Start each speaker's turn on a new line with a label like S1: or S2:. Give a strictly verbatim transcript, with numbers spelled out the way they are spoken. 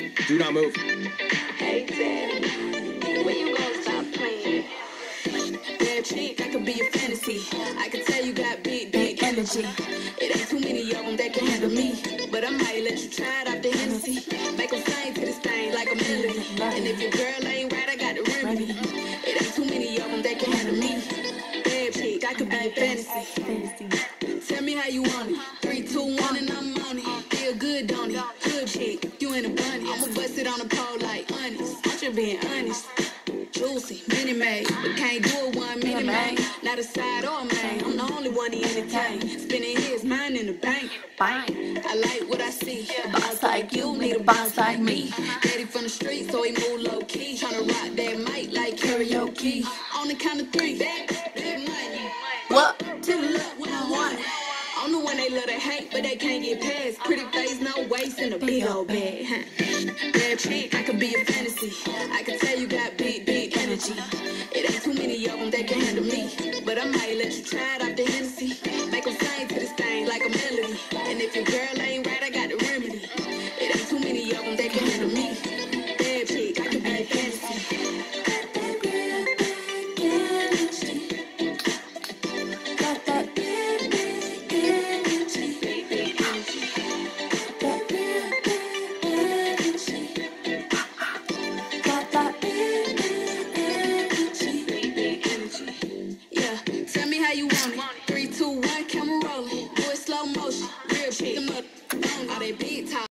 S1: Do not move.
S2: Hey, Daddy, when you gonna stop playing? Bad chick, I could be your fantasy. I can tell you got big, big energy. It ain't too many of them that can handle me, but I might let you try it out the Hennessy. Make them sing to this thing like a melody. And if your girl ain't right, I got the remedy. It ain't too many of them that can handle me. Bad chick, I could be your fantasy. Tell me how you want it. Three, two, one, and I'm on it. Feel good, don't it? Good chick, you in a bunny. I'ma bust it on the pole like honest. I'm just being honest. Juicy, mini made, but can't do it one minute, man. Not a side or a main. I'm the only one he entertain. Spending his mind in the bank. Bang. I like what I see. A boss like you need a boss like me. Daddy from the street, so he move low key. Tryna rock that mic like karaoke. On the count of three, big, big money. What? To the left when I want it. I'm the one they love to hate, but they can't get past. Pretty face, no waist, and a big old bag. Huh? Bad chick.